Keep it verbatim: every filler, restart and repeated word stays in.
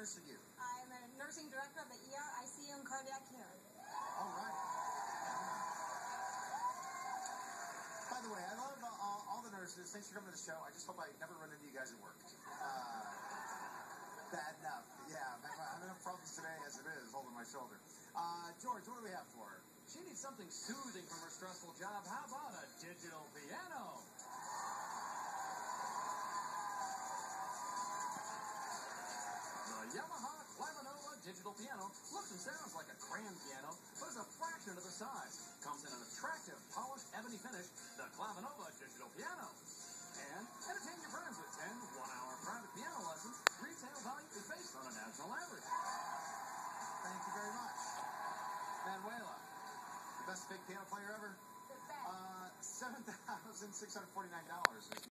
nurse are you? I'm a nursing director of the E R, I C U, and cardiac care. All right. By the way, I love uh, all, all the nurses. Thanks for coming to the show. I just hope I never run into you guys at work. Uh, bad enough. Yeah, I'm having enough problems today as it is, holding my shoulder. Uh, George, what do we have for her? She needs something soothing from her stressful job. How about a digital piano? The Yamaha Manuela digital piano looks and sounds like a grand piano, but is a fraction of the size. Comes in an attractive, polished ebony finish, the Clavinova digital piano. And entertain your friends with ten one-hour private piano lessons. Retail value is based on a national average. Thank you very much. Manuela, the best fake piano player ever? The best. Uh, seven thousand six hundred forty-nine dollars.